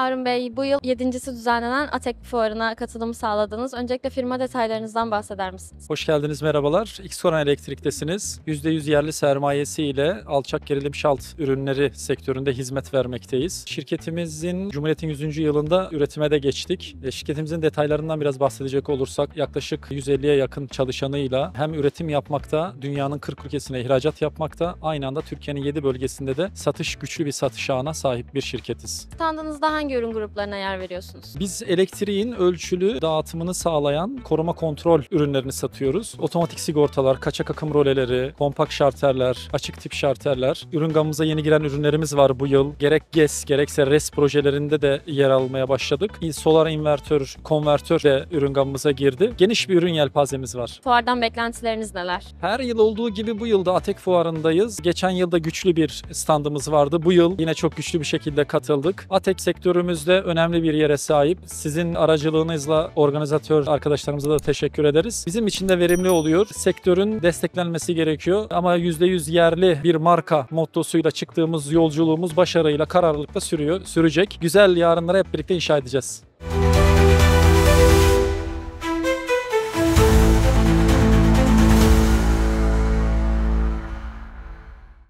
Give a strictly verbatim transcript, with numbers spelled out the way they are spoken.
Harun Bey, bu yıl yedincisi düzenlenen ATEK Fuarı'na katılım sağladınız. Öncelikle firma detaylarınızdan bahseder misiniz? Hoş geldiniz, merhabalar. X-Koran Elektrik'tesiniz. yüzde yüz yerli sermayesiyle alçak gerilim şalt ürünleri sektöründe hizmet vermekteyiz. Şirketimizin Cumhuriyet'in yüzüncü yılında üretime de geçtik. Şirketimizin detaylarından biraz bahsedecek olursak yaklaşık yüz elliye yakın çalışanıyla hem üretim yapmakta, dünyanın kırk ülkesine ihracat yapmakta, aynı anda Türkiye'nin yedi bölgesinde de satış güçlü bir satış ağına sahip bir şirketiz. Standınızda hangi ürün gruplarına yer veriyorsunuz? Biz elektriğin ölçülü dağıtımını sağlayan koruma kontrol ürünlerini satıyoruz. Otomatik sigortalar, kaçak akım roleleri, kompakt şarterler, açık tip şarterler. Ürün gamımıza yeni giren ürünlerimiz var bu yıl. Gerek GES gerekse RES projelerinde de yer almaya başladık. Solar invertör, konvertör de ürün gamımıza girdi. Geniş bir ürün yelpazemiz var. Fuardan beklentileriniz neler? Her yıl olduğu gibi bu yılda ATEK Fuarı'ndayız. Geçen yılda güçlü bir standımız vardı. Bu yıl yine çok güçlü bir şekilde katıldık. ATEK sektörümüzde önemli bir yere sahip. Sizin aracılığınızla organizatör arkadaşlarımıza da teşekkür ederiz. Bizim için de verimli oluyor. Sektörün desteklenmesi gerekiyor ama yüzde yüz yerli bir marka mottosuyla çıktığımız yolculuğumuz başarıyla, kararlılıkla sürüyor, sürecek. Güzel yarınları hep birlikte inşa edeceğiz.